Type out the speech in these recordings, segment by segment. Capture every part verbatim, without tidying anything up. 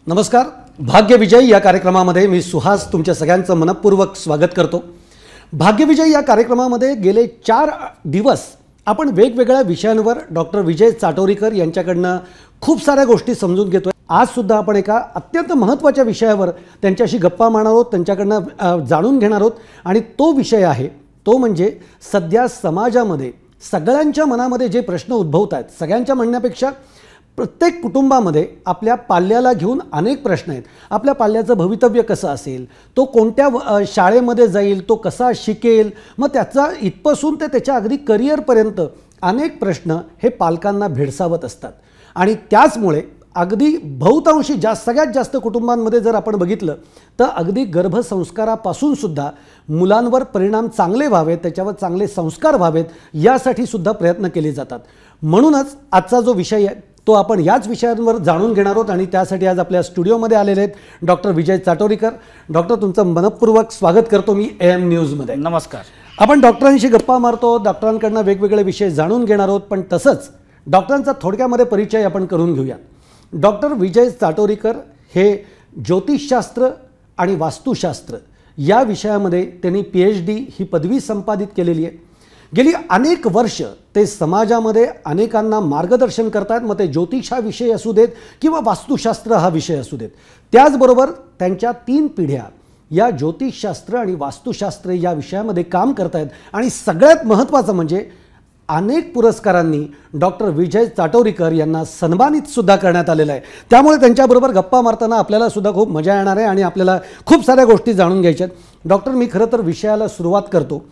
नमस्कार. भाग्यविजय या कार्यक्रमामध्ये मी सुहास तुमच्या सगळ्यांचं मनपूर्वक स्वागत करतो. भाग्यविजय या कार्यक्रमामध्ये गेले चार दिवस आपण वेगवेगळ्या विषयांवर डॉक्टर विजय चाटोरीकर यांच्याकडनं खूप साऱ्या गोष्टी समजून घेतोय. आज सुद्धा आपण एका अत्यंत महत्त्वाच्या विषयावर त्यांच्याशी गप्पा मारणार आहोत, त्यांच्याकडनं जाणून घेणार आहोत. आणि तो विषय आहे तो म्हणजे सध्या समाजामध्ये सगळ्यांच्या मनामध्ये जे प्रश्न उद्भवत आहेत, सगळ्यांच्या म्हणण्यापेक्षा प्रत्येक कुटुंबामध्ये आपल्या पाल्याला घेऊन अनेक प्रश्न आहेत. आपल्या पाल्याचं भवितव्य कसं असेल, तो कोणत्या शाळेमध्ये जाईल, तो कसा शिकेल, मग त्याचा इथपासून ते त्याच्या अगदी करिअरपर्यंत अनेक प्रश्न हे पालकांना भेडसावत असतात. आणि त्याचमुळे अगदी बहुतांशी जास्त सगळ्यात जास्त कुटुंबांमध्ये जर आपण बघितलं तर अगदी गर्भसंस्कारापासून सुद्धा मुलांवर परिणाम चांगले व्हावेत, त्याच्यावर चांगले संस्कार व्हावेत यासाठी सुद्धा प्रयत्न केले जातात. म्हणूनच आजचा जो विषय आहे तो आपण याच विषयांवर जाणून घेणार आहोत. आणि त्यासाठी आज आपल्या स्टुडिओमध्ये आलेले आहेत डॉक्टर विजय चाटोरीकर. डॉक्टर, तुमचं मनपूर्वक स्वागत करतो मी ए एम न्यूजमध्ये. नमस्कार. आपण डॉक्टरांशी गप्पा मारतो, डॉक्टरांकडनं वेगवेगळे विषय जाणून घेणार आहोत. पण तसंच डॉक्टरांचा थोडक्यामध्ये परिचय आपण करून घेऊया. डॉक्टर विजय चाटोरीकर हे ज्योतिषशास्त्र आणि वास्तुशास्त्र या विषयामध्ये त्यांनी पी एच डी ही पदवी संपादित केलेली आहे. गेली अनेक वर्ष ते समाजामध्ये अनेकांना मार्गदर्शन करतात. मग ते ज्योतिष हा विषय असू देत किंवा वास्तुशास्त्र हा विषय असू देत. त्याचबरोबर त्यांच्या तीन पिढ्या या ज्योतिषशास्त्र आणि वास्तुशास्त्र या विषयामध्ये काम करत आहेत. आणि सगळ्यात महत्त्वाचं म्हणजे अनेक पुरस्कारांनी डॉक्टर विजय चाटोरीकर यांना सन्मानित सुद्धा करण्यात आलेलं आहे. त्यामुळे त्यांच्याबरोबर गप्पा मारताना आपल्याला सुद्धा खूप मजा येणार आहे आणि आपल्याला खूप साऱ्या गोष्टी जाणून घ्यायच्या आहेत. डॉक्टर, मी खरं तर विषयाला सुरुवात करतो.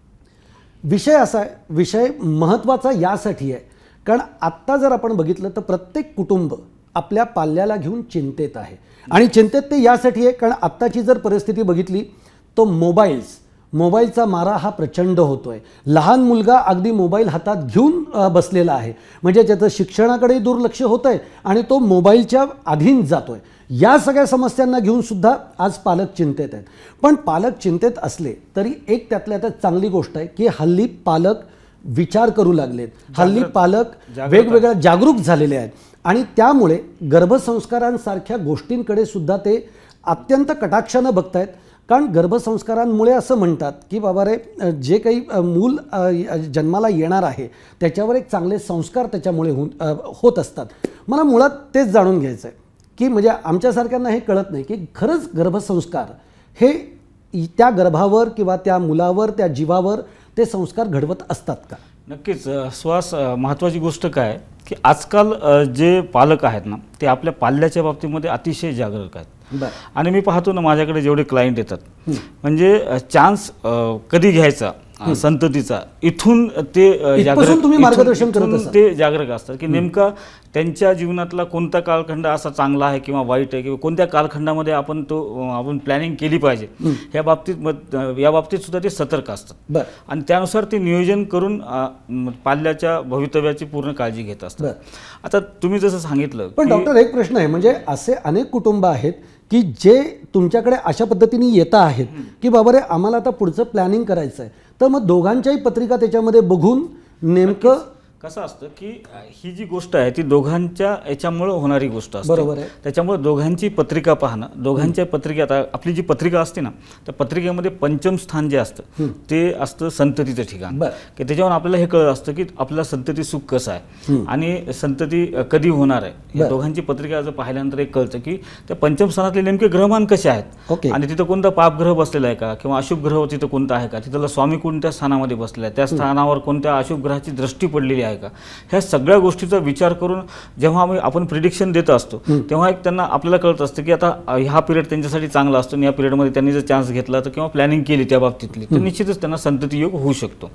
विषय असा आहे, विषय महत्त्वाचा यासाठी आहे कारण आत्ता जर आपण बघितलं तर प्रत्येक कुटुंब आपल्या पाल्याला घेऊन चिंतेत आहे. आणि चिंतेत ते यासाठी आहे कारण आत्ताची जर परिस्थिती बघितली तो मोबाईल्स मोबाईलचा मारा हा प्रचंड होतो आहे. लहान मुलगा अगदी मोबाईल हातात घेऊन बसलेला आहे, म्हणजे त्याचं शिक्षणाकडेही दुर्लक्ष होतं आहे आणि तो मोबाईलच्या अधीन जातो आहे. या सगळ्या समस्यांना घेऊन सुद्धा आज पालक चिंतेत आहेत. पण पालक चिंतेत असले तरी एक त्यातल्या त्यात चांगली गोष्ट आहे की हल्ली पालक विचार करू लागलेत, हल्ली पालक वेगवेगळ्या जागरूक झालेले आहेत. आणि त्यामुळे गर्भसंस्कारांसारख्या गोष्टींकडे सुद्धा ते अत्यंत कटाक्षानं बघतायत. कारण गर्भसंस्कारांमुळे असं म्हणतात की बाबा रे, जे काही मूल जन्माला येणार आहे त्याच्यावर एक चांगले संस्कार त्याच्यामुळे होऊन होत असतात. मला मुळात तेच जाणून घ्यायचं आहे की म्हणजे आमच्यासारख्यांना हे कळत नाही की खरंच गर्भसंस्कार हे त्या गर्भावर किंवा त्या मुलावर, त्या जीवावर ते संस्कार घडवत असतात का? नक्कीच. श्वास महत्त्वाची गोष्ट काय की आजकाल जे पालक आहेत ना ते आपल्या पाल्याच्या बाबतीमध्ये अतिशय जागरूक आहेत. आणि मी पाहतो ना माझ्याकडे जेवढे क्लायंट येतात म्हणजे चान्स कधी घ्यायचा संततीचा इथून ते जागरूक तुम्ही मार्गदर्शन करत असता. ते जागरूक असतात की नेमका त्यांच्या जीवनातला कोणता कालखंड असा चांगला आहे किंवा वाईट आहे किंवा कोणत्या कालखंडामध्ये आपण तो आपण प्लॅनिंग केली पाहिजे ह्या बाबतीत या बाबतीत सुद्धा ते सतर्क असतात. आणि त्यानुसार ते नियोजन करून पाल्याच्या भवितव्याची पूर्ण काळजी घेत असतात. आता तुम्ही जसं सांगितलं. पण डॉक्टर, एक प्रश्न आहे, म्हणजे असे अनेक कुटुंब आहेत की जे तुमच्याकडे अशा पद्धतीने येत आहेत की बाबा रे आम्हाला आता पुढचं प्लॅनिंग करायचं आहे, तर मग दोघांच्याही पत्रिका त्याच्यामध्ये बघून नेमकं कसं असतं की ही जी गोष्ट आहे ती दोघांच्या याच्यामुळे होणारी गोष्ट असते. बरोबर आहे. त्याच्यामुळे दोघांची पत्रिका पाहणं, दोघांच्या पत्रिका, आता आपली जी पत्रिका असते ना त्या पत्रिकेमध्ये पंचम स्थान जे असतं ते असतं संततीचं ठिकाण. की त्याच्यावर आपल्याला हे कळत असतं की आपला संतती सुख कसं आहे आणि संतती कधी होणार आहे. या दोघांची पत्रिका जर पाहिल्यानंतर एक कळतं की त्या पंचम स्थानातले नेमके ग्रहमान कसे आहेत आणि तिथं कोणता पापग्रह बसलेला आहे का किंवा अशुभ ग्रह तिथं कोणता आहे का, तिथला स्वामी कोणत्या स्थानामध्ये बसलेला आहे, त्या स्थानावर कोणत्या अशुभ ग्रहाची दृष्टी पडलेली आहे का. ह्या सगळ्या गोष्टीचा विचार करून जेव्हा आम्ही आपण प्रिडिक्शन देत असतो तेव्हा एक त्यांना आपल्याला कळत असतं की आता हा पिरियड त्यांच्यासाठी चांगला असतो आणि या पिरियडमध्ये त्यांनी जर चान्स घेतला तर किंवा प्लॅनिंग केली त्या बाबतीतली तर निश्चितच त्यांना संतती योग होऊ शकतो.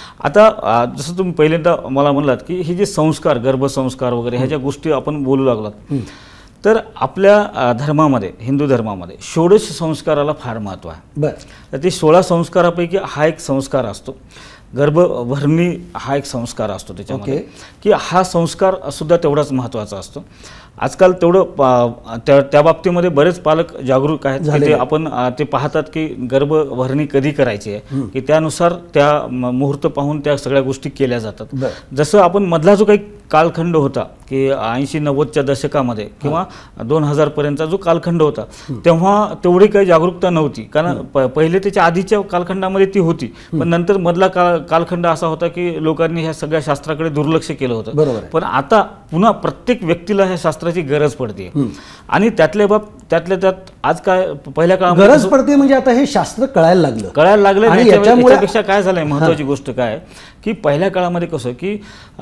आता जसं तुम्ही पहिल्यांदा मला म्हणलात की हे जे संस्कार, गर्भसंस्कार वगैरे ह्या ज्या गोष्टी आपण बोलू लागलात, तर आपल्या धर्मामध्ये, हिंदू धर्मामध्ये षोडश संस्काराला फार महत्त्व आहे. तर ते सोळा संस्कारापैकी हा एक संस्कार असतो. गर्भभरणी हा एक संस्कार असतो त्याच्यामध्ये की हा संस्कार सुद्धा तेवढाच महत्त्वाचा असतो. आजकाल तेवढं त्या त्या बाबतीमध्ये बरेच पालक जागरूक आहेत की ते आपण ते पाहतात की गर्भभरणी कधी करायची आहे की त्यानुसार त्या मुहूर्त पाहून त्या सगळ्या गोष्टी केल्या जातात. जसं आपण मधला जो काही कालखंड होता की ऐंशी नव्वदच्या दशकामध्ये किंवा दोन हजार पर्यंतचा जो कालखंड होता तेव्हा तेवढी काही जागरूकता नव्हती, कारण पहिले त्याच्या आधीच्या कालखंडामध्ये ती होती, पण नंतर मधला काळ कालखंड असा होता की लोकांनी ह्या सगळ्या शास्त्राकडे दुर्लक्ष केलं होतं. पण आता पुन्हा प्रत्येक व्यक्तीला ह्या शास्त्राची गरज पडते आणि त्यातल्या बाब त्यातल्या त्यात आज काय पहिल्या काळात गरज पडते म्हणजे आता हे शास्त्र कळायला लागलं कळायला लागलं याच्यापेक्षा काय झालंय महत्वाची गोष्ट काय की पहिल्या काळामध्ये कसं की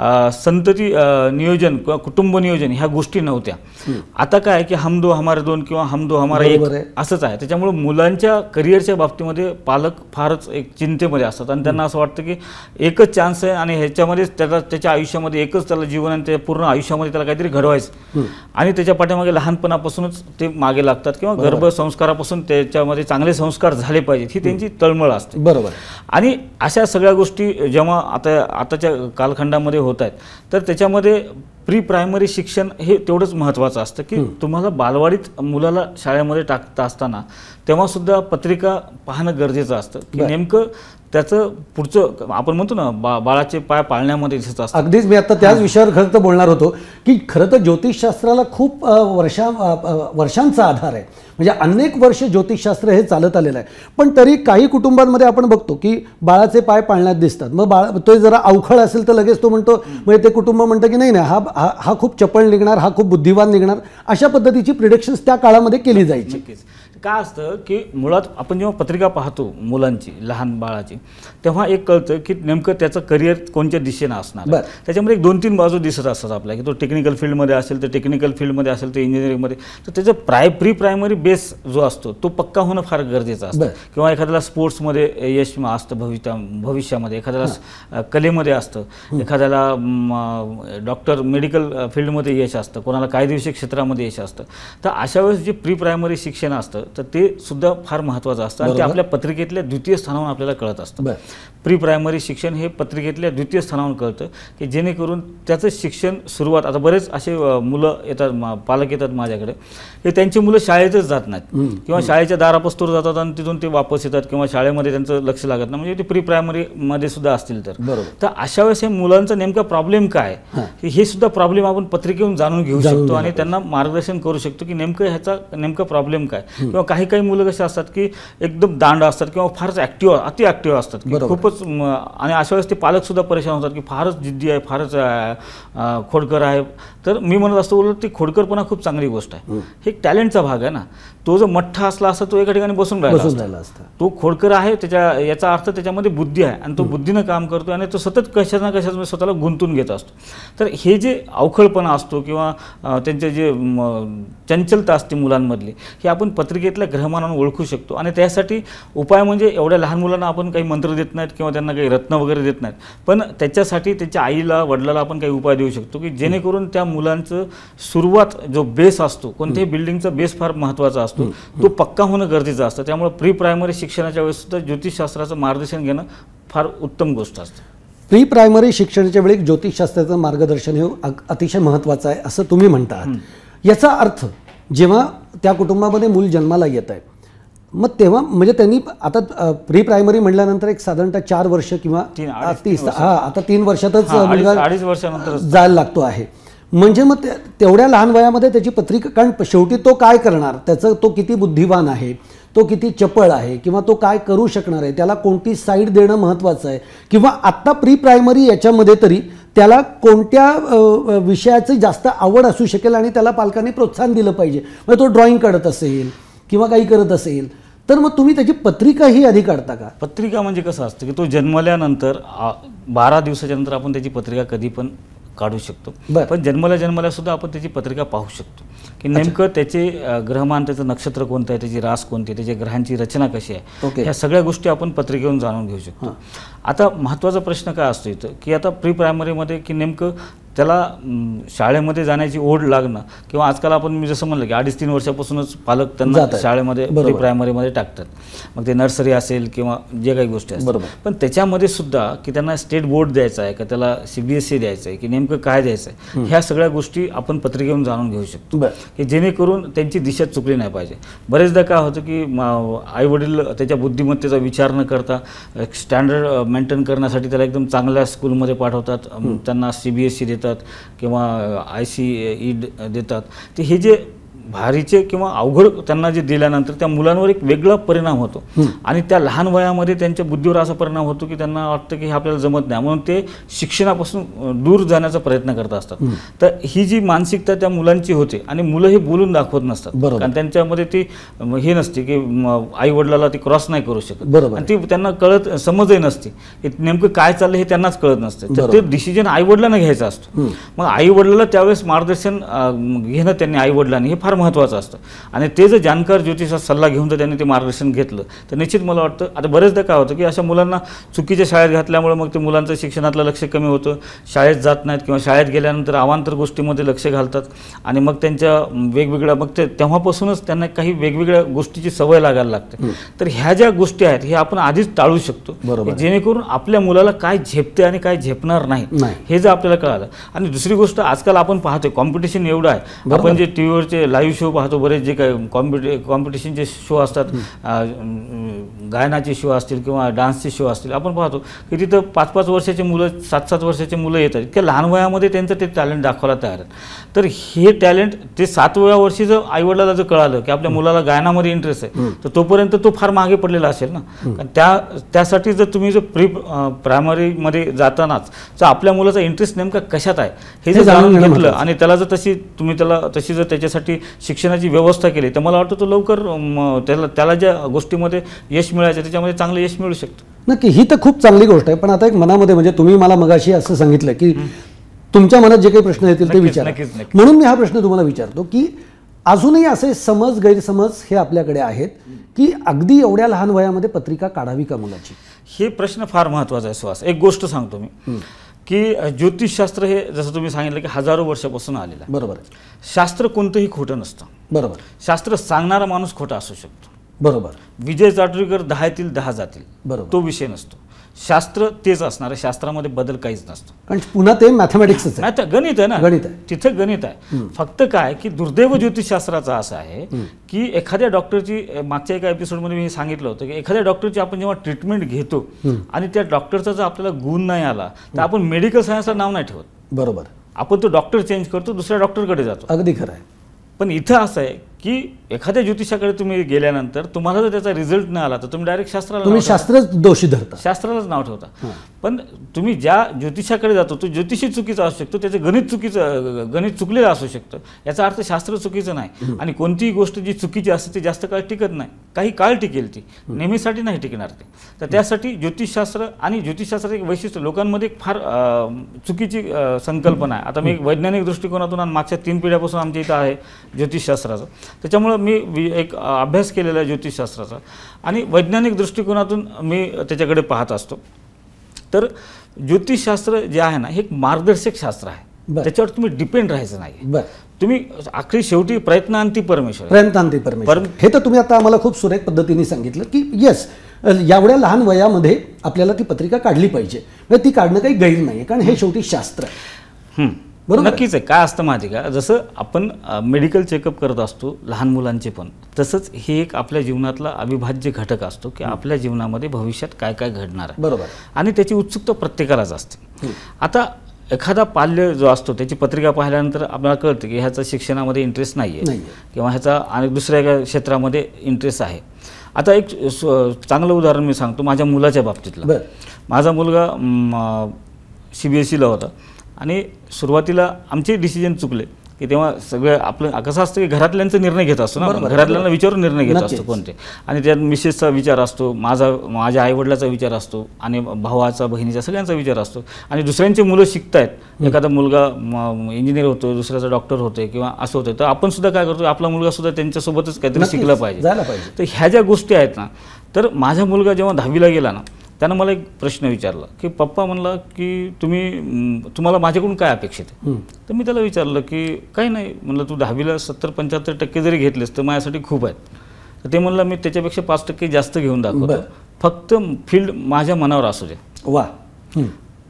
संतती नियोजन किंवा कुटुंब नियोजन ह्या गोष्टी नव्हत्या. आता काय की हम दो हमारे दोन किंवा हम दो हमारा एक असंच आहे. त्याच्यामुळे मुलांच्या करिअरच्या बाबतीमध्ये पालक फारच एक चिंतेमध्ये असतात आणि त्यांना असं वाटतं की एकच चान्स आहे आणि ह्याच्यामध्येच त्याला त्याच्या आयुष्यामध्ये एकच त्याला जीवन आणि त्याच्या पूर्ण आयुष्यामध्ये त्याला काहीतरी घडवायचं आणि त्याच्या पाठीमागे लहानपणापासूनच ते मागे लागतात किंवा गर्भसंस्कारापासून त्याच्यामध्ये चांगले संस्कार झाले पाहिजेत ही त्यांची तळमळ असते. बरोबर. आणि अशा सगळ्या गोष्टी जेव्हा आता आताच्या कालखंडामध्ये होत आहेत तर त्याच्यामध्ये प्री प्रायमरी शिक्षण हे तेवढंच महत्त्वाचं असतं की तुम्हाला बालवाडीत मुलाला शाळेमध्ये टाकता असताना तेव्हा सुद्धा पत्रिका पाहणं गरजेचं असतं की नेमकं त्याचं पुढचं आपण म्हणतो ना बा बाळाचे पाय पाळण्यामध्ये दिसत असतं. अगदीच मी आता त्याच विषयावर खरं तर बोलणार होतो की खरं तर ज्योतिषशास्त्राला खूप वर्षा वर्षांचा आधार आहे, म्हणजे अनेक वर्ष ज्योतिषशास्त्र हे चालत आलेलं आहे. पण तरी काही कुटुंबांमध्ये आपण बघतो की बाळाचे पाय पाळण्यात दिसतात, मग बाळ तो जरा अवखळ असेल तर लगेच तो म्हणतो, म्हणजे ते कुटुंब म्हणतं की नाही नाही हा हा हा खूप चपळ निघणार, हा खूप बुद्धिवान निघणार, अशा पद्धतीची प्रिडिक्शन्स त्या काळामध्ये केली जायची. काय असतं की मुळात आपण जेव्हा पत्रिका पाहतो मुलांची लहान बाळाची तेव्हा एक कळतं की नेमकं त्याचं करिअर कोणत्या दिशेनं असणार. त्याच्यामध्ये एक दोन तीन बाजू दिसत असतात आपल्याला की तो टेक्निकल फील्डमध्ये असेल तर टेक्निकल फील्डमध्ये असेल तर इंजिनिअरिंगमध्ये, तर त्याचं प्राय प्री प्रायमरी बेस जो असतो तो पक्का होणं फार गरजेचं असतं. किंवा एखाद्याला स्पोर्ट्समध्ये यश असतं भविष्या भविष्यामध्ये एखाद्याला कलेमध्ये असतं, एखाद्याला डॉक्टर मेडिकल फील्डमध्ये यश असतं, कोणाला कायदेशीर क्षेत्रामध्ये यश असतं. तर अशा वेळेस जे प्री प्रायमरी शिक्षण असतं तर ते सुद्धा फार महत्त्वाचं असतं आणि ते आपल्या पत्रिकेतल्या द्वितीय स्थानावरून आपल्याला कळत असतं. प्री प्रायमरी शिक्षण हे पत्रिकेतल्या द्वितीय स्थानावरून कळतं की जेणेकरून त्याचं शिक्षण सुरुवात आता बरेच असे मुलं येतात पालक येतात माझ्याकडे की त्यांची मुलं शाळेतच जात नाहीत किंवा शाळेच्या दारापास्तूर जातात आणि तिथून ते वापस येतात किंवा शाळेमध्ये त्यांचं लक्ष लागत नाही, म्हणजे ते प्री प्रायमरीमध्ये सुद्धा असतील तर. तर अशा वेळेस हे मुलांचा नेमका प्रॉब्लेम काय हे सुद्धा प्रॉब्लेम आपण पत्रिकेतून जाणून घेऊ शकतो आणि त्यांना मार्गदर्शन करू शकतो की नेमकं ह्याचा नेमका प्रॉब्लेम काय. किंवा काही काही मुलं कसे असतात की एकदम दांड असतात किंवा फारच ॲक्टिव्ह अति ॲक्टिव्ह असतात की खूपच, आणि अशा वेळेस ते पालक सुद्धा परेशान होतात की फारच जिद्दी आहे, फारच खोडकर आहे. तर मी म्हणत असतो उलट ती खोडकरपणा खूप चांगली गोष्ट आहे, हे एक टॅलेंटचा भाग आहे ना. तो जो मठ्ठा असला असता तो एका ठिकाणी बसून राहिला असता, तो खोडकर आहे त्याच्या याचा अर्थ त्याच्यामध्ये बुद्धी आहे आणि तो बुद्धीनं काम करतो आणि तो सतत कशा ना कशात स्वतःला गुंतून घेत असतो. तर हे जे अवखळपणा असतो किंवा त्यांचे जे चंचलता असते मुलांमधली हे आपण पत्रिकेतल्या ग्रहमानानं ओळखू शकतो. आणि त्यासाठी उपाय म्हणजे एवढ्या लहान मुलांना आपण काही मंत्र देत नाहीत किंवा त्यांना काही रत्न वगैरे देत नाहीत, पण त्याच्यासाठी त्याच्या आईला वडिलाला आपण काही उपाय देऊ शकतो की जेणेकरून त्या मुलांचं सुरुवात जो बेस असतो, कोणत्याही बिल्डिंगचा बेस फार महत्त्वाचा असतो, तो पक्का होणं गरजेचं असतं. त्यामुळे प्री प्रायमरी शिक्षणाच्या वेळेस सुद्धा ज्योतिषशास्त्राचं मार्गदर्शन घेणं फार उत्तम गोष्ट असते. प्री प्रायमरी शिक्षणाच्या वेळी ज्योतिषशास्त्राचं मार्गदर्शन हे अतिशय महत्त्वाचं आहे असं तुम्ही म्हणता. याचा अर्थ जेव्हा त्या कुटुंबामध्ये मूल जन्माला येत आहे मग तेव्हा म्हणजे त्यांनी आता प्री प्रायमरी म्हटल्यानंतर एक साधारणतः चार वर्ष किंवा तीस हा आता तीन वर्षातच मुलगा अडीच वर्षानंतर जायला लागतो आहे. म्हणजे मग तेवढ्या लहान वयामध्ये त्याची पत्रिका, कारण शेवटी तो काय करणार, त्याचं तो किती बुद्धिवान आहे, तो किती चपळ आहे किंवा तो काय करू शकणार आहे, त्याला कोणती साईड देणं महत्त्वाचं आहे. किंवा आत्ता प्री प्रायमरी याच्यामध्ये तरी त्याला कोणत्या विषयाची जास्त आवड असू शकेल आणि त्याला पालकांनी प्रोत्साहन दिलं पाहिजे. म्हणजे तो ड्रॉइंग काढत असेल किंवा काही करत असेल तर मग तुम्ही त्याची पत्रिका ही आधी काढता का? पत्रिका म्हणजे कसं असतं की तो जन्मल्यानंतर बारा दिवसाच्या नंतर आपण त्याची पत्रिका कधी पण काढू शकतो, पण जन्मल्या जन्मल्या सुद्धा आपण त्याची पत्रिका पाहू शकतो की नेमकं त्याचे ग्रहमान, त्याचं नक्षत्र कोणतं आहे, त्याची रास कोणती, त्याच्या ग्रहांची रचना कशी आहे, ह्या सगळ्या गोष्टी आपण पत्रिकेवरून जाणून घेऊ शकतो. आता महत्त्वाचा प्रश्न काय असतो इथं की आता प्री प्रायमरीमध्ये की नेमकं त्याला शाळेमध्ये जाण्याची ओढ लागणं किंवा आजकाल आपण मी जसं म्हणलं की अडीच तीन वर्षापासूनच पालक त्यांना शाळेमध्ये प्री प्रायमरीमध्ये टाकतात, मग ते नर्सरी असेल किंवा जे काही गोष्टी असतात. पण त्याच्यामध्ये सुद्धा की त्यांना स्टेट बोर्ड द्यायचा आहे का त्याला सी बी एस सी द्यायचं आहे की नेमकं काय द्यायचं आहे, ह्या सगळ्या गोष्टी आपण पत्रिकेवरून जाणून घेऊ शकतो की जेणेकरून त्यांची दिशा चुकली नाही पाहिजे. बरेचदा काय होतं की आई वडील त्याच्या बुद्धिमत्तेचा विचार न करता स्टँडर्ड मेंटेन करण्यासाठी त्याला एकदम चांगल्या स्कूलमध्ये पाठवतात, त्यांना सी बी एस सी देतात देतात किंवा आय सी ई देतात, ते हे जे भारीचे किंवा अवघड त्यांना जे दिल्यानंतर त्या मुलांवर एक वेगळा परिणाम होतो आणि त्या लहान वयामध्ये त्यांच्या बुद्धीवर असा परिणाम होतो की त्यांना वाटतं की हे आपल्याला जमत नाही, म्हणून ते शिक्षणापासून दूर जाण्याचा प्रयत्न करत असतात. तर ही जी मानसिकता त्या मुलांची होते आणि मुलं हे बोलून दाखवत नसतात, कारण त्यांच्यामध्ये ती हे नसते की आई वडिलाला ती क्रॉस नाही करू शकत आणि ती त्यांना कळत समजही नसते की नेमकं काय चाललं हे त्यांनाच कळत नसतं. तर ते डिसिजन आई वडिलांना घ्यायचा असतो. मग आई वडिलाला त्यावेळेस मार्गदर्शन घेणं त्यांनी आई वडिलांनी हे फार महत्त्वाचं असतं आणि ते जर जाणकार ज्योतिषाचा सल्ला घेऊन जर त्यांनी ते मार्गदर्शन घेतलं तर निश्चित मला वाटतं. आता बरेचदा काय होतं की अशा मुलांना चुकीच्या शाळेत घातल्यामुळे मग ते मुलांचं शिक्षणातलं लक्ष कमी होतं, शाळेत जात नाहीत किंवा शाळेत गेल्यानंतर अवांतर गोष्टीमध्ये लक्ष घालतात आणि मग त्यांच्या वेगवेगळ्या मग ते तेव्हापासूनच त्यांना काही वेगवेगळ्या गोष्टीची सवय लागायला लागते. तर ह्या ज्या गोष्टी आहेत हे आपण आधीच टाळू शकतो, जेणेकरून आपल्या मुलाला काय झेपते आणि काय झेपणार नाही हे जर आपल्याला कळालं. आणि दुसरी गोष्ट, आजकाल आपण पाहतोय कॉम्पिटिशन एवढं आहे, आपण जे टी व्हीवरचे लाईव्ह शो पाहतो, बरेच जे काही कॉम्पिटि कॉम्पिटिशनचे शो असतात, गायनाचे शो असतील किंवा डान्सचे शो असतील, आपण पाहतो की तिथं पाच पाच वर्षाचे मुलं, सात सात वर्षाचे मुलं येतात, इतक्या लहान वयामध्ये त्यांचं ते टॅलेंट दाखवायला तयार आहेत. तर हे टॅलेंट ते सातव्या वर्षी जर आईवडिलाला जर कळालं की आपल्या मुलाला गायनामध्ये इंटरेस्ट आहे तर तोपर्यंत तो फार मागे पडलेला असेल ना. कारण त्या त्यासाठी जर तुम्ही जर प्री प्रायमरीमध्ये जातानाच जर आपल्या मुलाचा इंटरेस्ट नेमका कशात आहे हे जर जाणून घेतलं आणि त्याला जर तशी तुम्ही त्याला तशी जर त्याच्यासाठी शिक्षणाची व्यवस्था केली तर मला वाटतं तो लवकर त्याला त्याला ज्या गोष्टीमध्ये यश मिळायचं त्याच्यामध्ये चांगलं यश मिळू शकतं. नक्की, ही तर खूप चांगली गोष्ट आहे. पण आता एक मनामध्ये म्हणजे तुम्ही मला मगाशी असं सांगितलं की तुमच्या मनात जे काही प्रश्न येतील ते विचारा, म्हणून मी हा प्रश्न तुम्हाला विचारतो की अजूनही असे समज गैरसमज हे आपल्याकडे आहेत की अगदी एवढ्या लहान वयामध्ये पत्रिका काढावी का मुलाची? हे प्रश्न फार महत्त्वाचा आहे सुहास. एक गोष्ट सांगतो मी की ज्योतिषशास्त्र हे जसं तुम्ही सांगितलं की हजारो वर्षापासून आलेलं आहे. बरोबर. शास्त्र कोणतंही खोटं नसतं. बरोबर. शास्त्र सांगणारा माणूस खोटा असू शकतो. बरोबर. विजय चाटोरीकर दहा येतील दहा जातील, बरोबर, तो विषय नसतो. शास्त्र तेच असणार आहे, शास्त्रामध्ये बदल काहीच नसतो. कारण पुन्हा ते मॅथमॅटिक्सच आहे, गणित आहे ना, गणित आहे, तिथं गणित आहे. फक्त काय की दुर्दैव ज्योतिषशास्त्राचा असं आहे की एखाद्या डॉक्टरची, मागच्या एका एपिसोडमध्ये मी सांगितलं होतं की एखाद्या डॉक्टरची आपण जेव्हा ट्रीटमेंट घेतो आणि त्या डॉक्टरचा जर आपल्याला गुण नाही आला तर आपण मेडिकल सायन्सला नाव नाही ठेवत. बरोबर. आपण तो डॉक्टर चेंज करतो, दुसऱ्या डॉक्टरकडे जातो. अगदी खरं आहे. पण इथं असं आहे की एखाद्या ज्योतिषाकडे तुम्ही गेल्यानंतर तुम्हाला जर त्याचा रिझल्ट नाही आला तर तुम्ही डायरेक्ट शास्त्राला तुम्ही शास्त्रच दोषी धरता, शास्त्रालाच नाव ठेवता. पण तुम्ही ज्या ज्योतिषाकडे जातो तो ज्योतिषी चुकीचा असू शकतो, त्याचं गणित चुकीचं गणित चुकलेलं असू शकतं, याचा अर्थ शास्त्र चुकीचं नाही. आणि कोणतीही गोष्ट जी चुकीची असते ती जास्त काळ टिकत नाही, काही काळ टिकेल, ती नेहमीसाठी नाही टिकणार ते. तर त्यासाठी ज्योतिषशास्त्र आणि ज्योतिषशास्त्राचं एक वैशिष्ट्य, लोकांमध्ये एक फार चुकीची संकल्पना आहे. आता मी वैज्ञानिक दृष्टिकोनातून आणि मागच्या तीन पिढ्यापासून आमच्या इथं आहे ज्योतिषशास्त्राचं, त्याच्यामुळं मी एक अभ्यास केलेला आहे ज्योतिषशास्त्राचा आणि वैज्ञानिक दृष्टिकोनातून मी त्याच्याकडे पाहत असतो. तर ज्योतिषशास्त्र जे आहे ना हे एक मार्गदर्शक शास्त्र आहे, त्याच्यावर तुम्ही डिपेंड राहायचं नाही. तुम्ही आखरी शेवटी प्रयत्नांती परमेश्वर, प्रयत्नांती परमेश्वर, हे तर तुम्ही आता आम्हाला खूप सुरेख पद्धतीने सांगितलं की येस, एवढ्या लहान वयामध्ये आपल्याला ती पत्रिका काढली पाहिजे, म्हणजे ती काढणं काही गैर नाही, कारण हे शेवटी शास्त्र आहे. बरोबर, नक्कीच आहे. काय असतं माहिती का, जसं आपण मेडिकल चेकअप करत असतो लहान मुलांचे पण, तसंच हे एक आपल्या जीवनातला अविभाज्य घटक असतो की आपल्या जीवनामध्ये भविष्यात काय काय घडणार आहे. बरोबर. आणि त्याची उत्सुकता प्रत्येकालाच असते. आता एखादा पाल्य जो असतो त्याची पत्रिका पाहिल्यानंतर आपल्याला कळतं की ह्याचा शिक्षणामध्ये इंटरेस्ट नाही आहे किंवा ह्याचा आणि दुसऱ्या एका क्षेत्रामध्ये इंटरेस्ट आहे. आता एक चांगलं उदाहरण मी सांगतो माझ्या मुलाच्या बाबतीतलं. माझा मुलगा सी बी एस सीला होता आणि सुरुवातीला आमचे डिसिजन चुकले की तेव्हा सगळं आपलं कसं असतं की घरातल्यांचा निर्णय घेत असतो ना, घरातल्यांना विचारून निर्णय घेत असतो कोणते, आणि त्यात मिसेसचा विचार असतो, माझा माझ्या आईवडिलाचा विचार असतो आणि भावाचा बहिणीचा सगळ्यांचा विचार असतो. आणि दुसऱ्यांची मुलं शिकतायत, एखादा मुलगा इंजिनियर होतो, दुसऱ्याचा डॉक्टर होतोय किंवा असं होतं, तर आपण सुद्धा काय करतो, आपला मुलगा सुद्धा त्यांच्यासोबतच काहीतरी शिकलं पाहिजे. तर ह्या ज्या गोष्टी आहेत ना, तर माझा मुलगा जेव्हा दहावीला गेला ना त्यानं मला एक प्रश्न विचारला की पप्पा म्हणला की तुम्ही तुम्हाला माझ्याकडून काय अपेक्षित आहे. तर मी त्याला विचारलं की काही नाही, म्हणलं तू दहावीला सत्तर पंच्याहत्तर टक्के जरी घेतलेस तर माझ्यासाठी खूप आहेत. तर ते म्हणलं मी त्याच्यापेक्षा पाच टक्के जास्त घेऊन दाखवतो, फक्त फील्ड माझ्या मनावर असू दे. वा.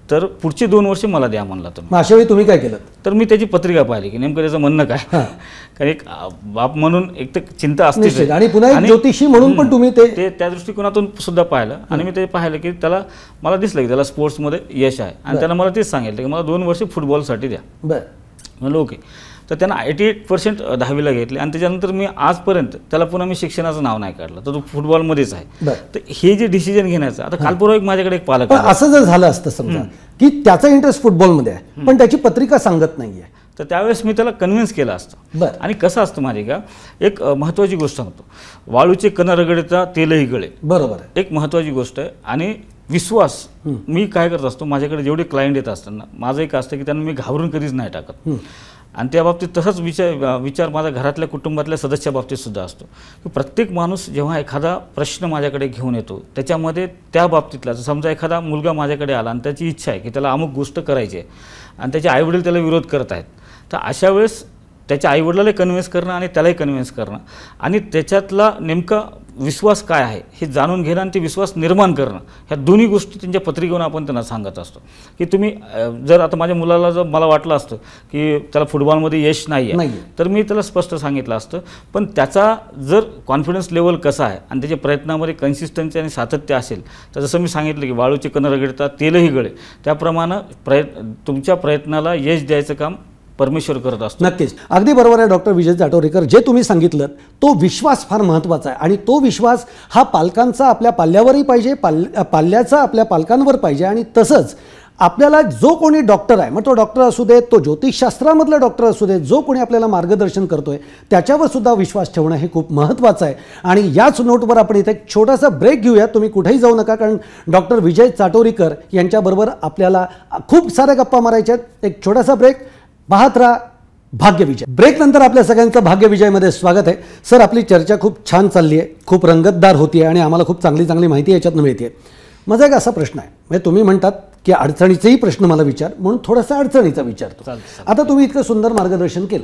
तर पुढचे दोन वर्ष मला द्या म्हणला तुम्ही. मग अशा वेळी तुम्ही काय केलं? तर मी त्याची पत्रिका पाहिली की नेमकं त्याचं म्हणणं काय. कारण एक बाप म्हणून एक तर चिंता असते आणि पुन्हा एक ज्योतिषी म्हणून पण तुम्ही ते त्या दृष्टिकोनातून सुद्धा पाहिलं आणि मी ते पाहिलं की त्याला मला दिसलं की त्याला स्पोर्ट्समध्ये यश आहे आणि त्यानं मला तेच सांगितलं की मला दोन वर्ष फुटबॉलसाठी द्या. बरं म्हणलं ओके. तर त्यांना एटी एट पर्सेंट दहावीला घेतले आणि त्याच्यानंतर मी आजपर्यंत त्याला पुन्हा मी शिक्षणाचं नाव नाही काढलं, तर तो फुटबॉलमध्येच आहे. तर हे जे डिसिजन घेण्याचं आता कालपूर्वी एक माझ्याकडे एक पालक असं जर झालं असतं समजा की त्याचा इंटरेस्ट फुटबॉलमध्ये आहे पण त्याची पत्रिका सांगत नाहीये, तर त्यावेळेस मी त्याला कन्व्हिन्स केलं असतं. आणि कसं असतं माझे का एक महत्त्वाची गोष्ट सांगतो, वाळूचे कण रगडता तेलही गळे. बरोबर आहे, एक महत्त्वाची गोष्ट आहे. आणि विश्वास मी काय करत असतो, माझ्याकडे जेवढे क्लायंट येत असताना माझं एक असतं की त्यांना मी घाबरून कधीच नाही टाकत. आणि त्या बाबतीत तसाच विचार विचार माझा घरातल्या कुटुंबातल्या सदस्या बाबतीत सुद्धा असतो की प्रत्येक माणूस जेव्हा एखादा प्रश्न माझ्याकडे घेऊन येतो त्याच्यामध्ये त्या बाबतीतला समजा एखादा मुलगा माझ्याकडे आला आणि त्याची इच्छा आहे की त्याला अमुक गोष्ट करायची आहे आणि त्याचे आईवडील त्याला विरोध करत आहेत, तर अशा वेळेस त्याच्या आईवडिलाला कन्व्हिन्स करणं आणि त्यालाही कन्व्हिन्स करणं आणि त्याच्यातला नेमका विश्वास काय आहे हे जाणून घेणं आणि ते विश्वास निर्माण करणं, ह्या दोन्ही गोष्टी त्यांच्या पत्रिकेवरून आपण त्यांना सांगत असतो. की तुम्ही जर आता माझ्या मुलाला जर मला वाटलं असतं की त्याला फुटबॉलमध्ये यश नाही आहे तर मी त्याला स्पष्ट सांगितलं असतं, पण त्याचा जर कॉन्फिडन्स लेवल कसा आहे आणि त्याच्या प्रयत्नामध्ये कन्सिस्टन्सी आणि सातत्य असेल तर जसं मी सांगितलं की वाळूचे कण रगडतात तेलही गळे, त्याप्रमाणे प्रयत्न तुमच्या प्रयत्नाला यश द्यायचं काम परमेश्वर करत असतो. नक्कीच, अगदी बरोबर आहे डॉक्टर विजय चाटोरीकर. जे तुम्ही सांगितलं तो विश्वास फार महत्त्वाचा आहे आणि तो विश्वास हा पालकांचा आपल्या पाल्यावरही पाहिजे, पाल पाल्याचा आपल्या पालकांवर पाहिजे. आणि तसंच आपल्याला जो कोणी डॉक्टर आहे, मग तो डॉक्टर असू दे, तो ज्योतिषशास्त्रामधला डॉक्टर असू दे, जो कोणी आपल्याला मार्गदर्शन करतोय त्याच्यावर सुद्धा विश्वास ठेवणं हे खूप महत्त्वाचं आहे. आणि याच नोटवर आपण इथे एक छोटासा ब्रेक घेऊया. तुम्ही कुठेही जाऊ नका, कारण डॉक्टर विजय चाटोरीकर यांच्याबरोबर आपल्याला खूप साऱ्या गप्पा मारायच्या आहेत. एक छोटासा ब्रेक, पाहत राहा भाग्यविजय. ब्रेक नंतर आपल्या सगळ्यांचं भाग्यविजयमध्ये स्वागत आहे. सर, आपली चर्चा खूप छान चालली आहे, खूप रंगतदार होती आहे आणि आम्हाला खूप चांगली चांगली माहिती याच्यातून मिळते. माझा एक असा प्रश्न आहे, म्हणजे तुम्ही म्हणतात की अडचणीचेही प्रश्न मला विचार, म्हणून थोडासा अडचणीचा विचारतो. आता तुम्ही इतकं सुंदर मार्गदर्शन केलं,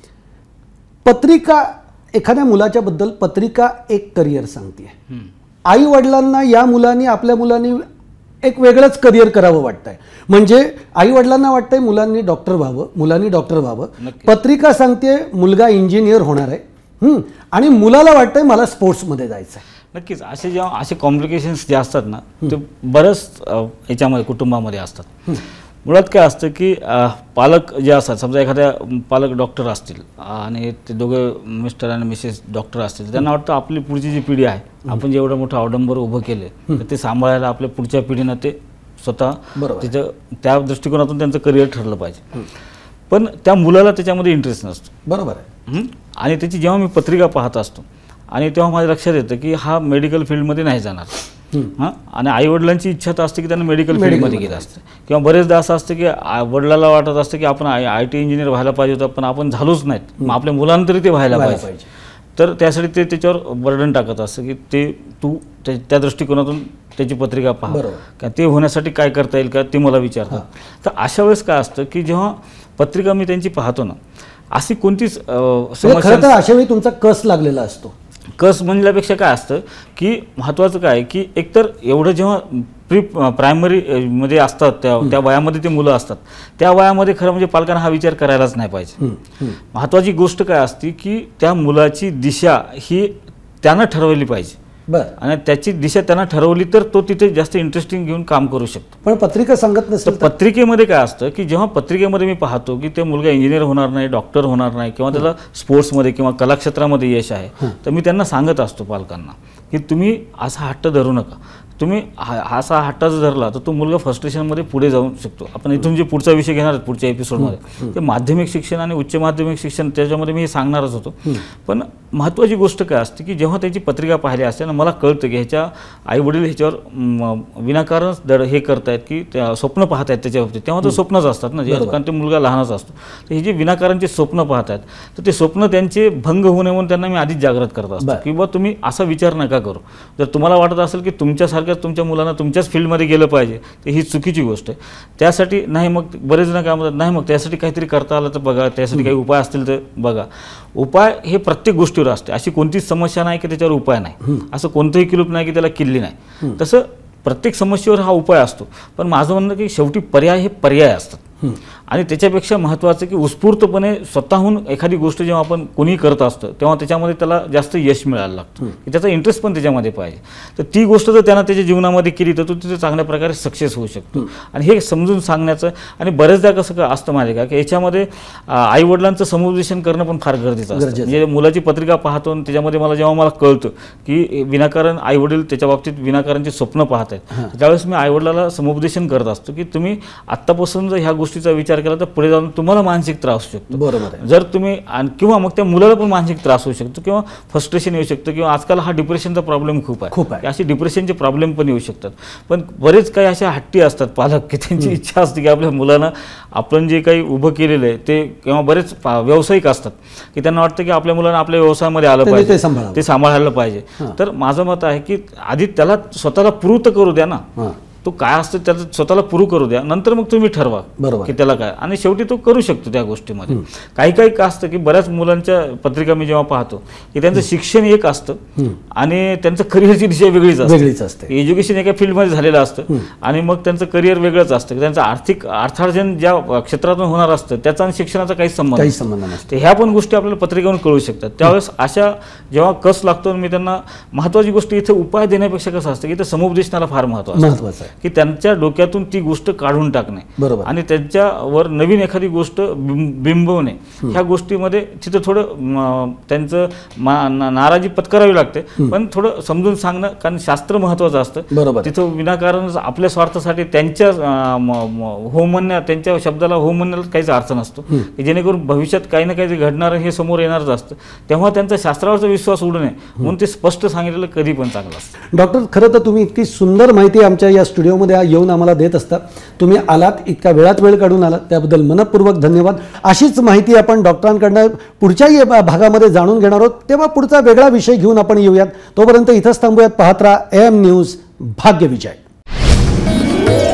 पत्रिका एखाद्या मुलाच्या बद्दल पत्रिका एक करिअर सांगते. आई वडिलांना या मुलांनी आपल्या मुलांनी एक वेगळंच करिअर करावं वाटतंय, म्हणजे आई वडिलांना वाटतंय मुलांनी डॉक्टर व्हावं, मुलांनी डॉक्टर व्हावं. पत्रिका सांगते मुलगा इंजिनियर होणार आहे आणि मुलाला वाटतंय मला स्पोर्ट्समध्ये जायचं आहे. नक्कीच असे जेव्हा असे कॉम्प्लिकेशन्स जे असतात ना ते बरंच याच्यामध्ये कुटुंबामध्ये असतात. मुळात काय असतं की पालक जे असतात, समजा एखाद्या पालक डॉक्टर असतील आणि ते दोघं मिस्टर आणि मिसेस डॉक्टर असतील, त्यांना वाटतं आपली पुढची जी पिढी आहे, आपण जे एवढं मोठं अवडंबर उभं केले तर ते सांभाळायला आपल्या पुढच्या पिढीनं ते स्वतः तिथं त्या दृष्टिकोनातून त्यांचं करिअर ठरलं पाहिजे. पण त्या मुलाला त्याच्यामध्ये इंटरेस्ट नसतो. बरोबर आहे. आणि त्याची जेव्हा मी पत्रिका पाहत असतो आणि तेव्हा माझ्या लक्षात येतं की हा मेडिकल फील्डमध्ये नाही जाणार. हां, आणि आईवडिलांची इच्छा तर असते की त्यांना मेडिकल फील्डमध्ये गेलं असतं, किंवा बरेचदा असं असतं की वडिलाला वाटत असतं की आपण आय आय टी इंजिनियर व्हायला पाहिजे होतं पण आपण झालोच नाहीत, मग आपल्या मुलांना तरी ते व्हायला पाहिजे. तर त्यासाठी ते त्याच्यावर बर्डन टाकत असतं की ते तू त्या दृष्टिकोनातून त्याची पत्रिका पहा, का ते होण्यासाठी काय करता येईल का ते मला विचारतात. तर अशा वेळेस काय असतं की जेव्हा पत्रिका मी त्यांची पाहतो ना, अशी कोणतीच समस्या अशा वेळी तुमचा कस लागलेला असतो. कस म्हणल्यापेक्षा काय असतं की महत्त्वाचं काय की एकतर एवढं जेव्हा प्री प्रायमरी मध्ये असतात त्या त्या वयामध्ये ते मुलं असतात, त्या वयामध्ये खरं म्हणजे पालकांना हा विचार करायलाच नाही पाहिजे. महत्त्वाची गोष्ट काय असते की त्या मुलाची दिशा ही त्यानं ठरवली पाहिजे. बरं, आणि त्याची दिशा त्यांना ठरवली तर तो तिथे जास्त इंटरेस्टिंग घेऊन काम करू शकतो. पण पत्रिका सांगत नसेल तर पत्रिकेमध्ये काय असतं की जेव्हा पत्रिकेमध्ये मी पाहतो की ते मुलगा इंजिनियर होणार नाही, डॉक्टर होणार नाही, किंवा त्याला स्पोर्ट्समध्ये किंवा कलाक्षेत्रामध्ये यश आहे, तर मी त्यांना सांगत असतो पालकांना की तुम्ही असा हट्ट धरू नका. तुम्ही हा असा हट्टा जर धरला तर तो मुलगा फ्रस्ट्रेशनमध्ये पुढे जाऊ शकतो. आपण इथून जे पुढचा विषय घेणार आहोत पुढच्या एपिसोडमध्ये ते माध्यमिक शिक्षण आणि उच्च माध्यमिक शिक्षण, त्याच्यामध्ये मी हे सांगणारच होतो. पण महत्त्वाची गोष्ट काय असते की जेव्हा त्याची पत्रिका पाहिली असते ना, मला कळतं की ह्याच्या आईवडील ह्याच्यावर विनाकारण दड हे करतायत की त्या स्वप्न पाहत आहेत त्याच्या बाबतीत, तेव्हा तर स्वप्नच असतात ना, कारण ते मुलगा लहानच असतो. तर हे जे विनाकारणचे स्वप्न पाहत आहेत तर ते स्वप्न त्यांचे भंग होऊ नये म्हणून त्यांना मी आधीच जागृत करत असतो की बा तुम्ही असा विचार नका करू. जर तुम्हाला वाटत असेल की तुमच्यासारख्या तुमच्या मुलांना तुमच्याच फील्डमध्ये गेलं पाहिजे तर ही चुकीची गोष्ट आहे. त्यासाठी नाही, मग बरेच जण काय म्हणतात नाही मग त्यासाठी काहीतरी करता आलं तर बघा, त्यासाठी काही उपाय असतील तर बघा. उपाय हे प्रत्येक गोष्टीवर असते. अशी कोणतीच समस्या नाही की त्याच्यावर उपाय नाही, असं कोणतंही किलूप नाही की त्याला किल्ली नाही. तसं प्रत्येक समस्येवर हा उपाय असतो, पण माझं म्हणणं की शेवटी पर्याय हे पर्याय असतात आणि त्याच्यापेक्षा महत्त्वाचं की उत्स्फूर्तपणे स्वतःहून एखादी गोष्ट जेव्हा आपण कोणी करत असतं तेव्हा त्याच्यामध्ये त्याला जास्त यश मिळायला लागतं, की त्याचा इंटरेस्ट पण त्याच्यामध्ये पाहिजे. तर ती गोष्ट जर त्यानं त्याच्या जीवनामध्ये केली तर तो तिथे चांगल्या प्रकारे सक्सेस होऊ शकतो. आणि हे समजून सांगण्याचं आणि बरेचदा कसं का असतं माहिती का की याच्यामध्ये आईवडिलांचं समुपदेशन करणं पण फार गरजेचं असतं. म्हणजे मुलाची पत्रिका पाहतो आणि त्याच्यामध्ये मला जेव्हा मला कळतं की विनाकारण आईवडील त्याच्या बाबतीत विनाकारणची स्वप्न पाहत आहेत, त्यावेळेस मी आईवडिलाला समुपदेशन करत असतो की तुम्ही आत्तापासून जर ह्या गोष्टीचा विचार केला तर पुढे जाऊन तुम्हाला मानसिक त्रास होऊ शकतो. बरोबर. जर तुम्ही किंवा मग त्या मुलाला पण मानसिक त्रास होऊ शकतो किंवा फ्रस्ट्रेशन येऊ शकतं किंवा आजकाल हा डिप्रेशनचा प्रॉब्लेम खूप आहे खूप आहे. असे डिप्रेशनचे प्रॉब्लेम पण येऊ शकतात. पण बरेच काही अशा हट्टी असतात पालक की त्यांची इच्छा असते की आपल्या मुलांना आपण जे काही उभं केलेलं आहे ते किंवा बरेच व्यावसायिक असतात की त्यांना वाटतं की आपल्या मुलांना आपल्या व्यवसायामध्ये आलं पाहिजे, ते सांभाळायला पाहिजे. तर माझं मत आहे की आधी त्याला स्वतःला प्रूव्ह तर करू द्या ना, तो काय असतं त्याचं स्वतःला प्रूव्ह करू द्या, नंतर मग तुम्ही ठरवा बरोबर की त्याला काय. आणि शेवटी तो करू शकतो त्या गोष्टीमध्ये. काही काही काय असतं की बऱ्याच मुलांच्या पत्रिका मी जेव्हा पाहतो की त्यांचं शिक्षण एक असतं आणि त्यांचं करिअरची दिशा वेगळीच वेगळीच असते. एज्युकेशन एका फील्डमध्ये झालेलं असतं आणि मग त्यांचं करिअर वेगळंच असतं. त्यांचं आर्थिक अर्थार्जन ज्या क्षेत्रातून होणार असतं त्याचा आणि शिक्षणाचा काही संबंध काही संबंध नसतो. ह्या पण गोष्टी आपल्याला पत्रिकेवरून कळू शकतात. त्यावेळेस अशा जेव्हा कस लागतो मी त्यांना महत्त्वाची गोष्ट इथे उपाय देण्यापेक्षा कसं असतं की इथे समुपदेशनाला फार महत्त्व महत्त्वाचं आहे की त्यांच्या डोक्यातून ती गोष्ट काढून टाकणे. बरोबर. आणि त्यांच्यावर नवीन एखादी गोष्ट बिंबवणे ह्या गोष्टीमध्ये तिथं थोडं त्यांचं नाराजी पत्करावी लागते, पण थोडं समजून सांगणं, कारण शास्त्र महत्त्वाचं असतं. बरोबर. तिथं विनाकारण आपल्या स्वार्थासाठी त्यांच्या हो म्हणण्या त्यांच्या शब्दाला हो म्हणण्याला काहीच अर्थ नसतो, की जेणेकरून भविष्यात काही ना काही घडणार हे समोर येणारच असतं. तेव्हा त्यांचा शास्त्रावरचा विश्वास उडू नये म्हणून ते स्पष्ट सांगितलेलं कधी पण चांगलं असतं. डॉक्टर, खरं तर तुम्ही इतकी सुंदर माहिती आमच्या या स्टुडिओमध्ये येऊन आम्हाला देत असतात. तुम्ही आलात, इतका वेळात वेळ काढून आलात, त्याबद्दल मनपूर्वक धन्यवाद. अशीच माहिती आपण डॉक्टरांकडनं पुढच्याही भागामध्ये जाणून घेणार आहोत, तेव्हा पुढचा वेगळा विषय घेऊन आपण येऊयात. तोपर्यंत इथंच थांबूयात. पाहत राहा एम न्यूज भाग्य विजय.